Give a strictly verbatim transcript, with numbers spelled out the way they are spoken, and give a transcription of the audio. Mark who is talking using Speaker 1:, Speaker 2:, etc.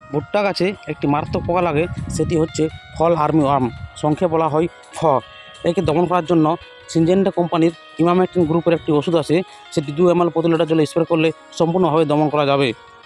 Speaker 1: ভুট্টা গাছে একটি মারাত্মক পোকা লাগে, সেটি হচ্ছে ফল আর্মি ওয়ার্ম, সংক্ষেপে বলা হয় ফ। একে দমন করার জন্য সিনজেন্টা কোম্পানির ইমামেক্টিন গ্রুপের একটি ওষুধ আছে, সেটি দু এম এল প্রতি লিটার জলে স্প্রে করলে সম্পূর্ণভাবে দমন করা যাবে।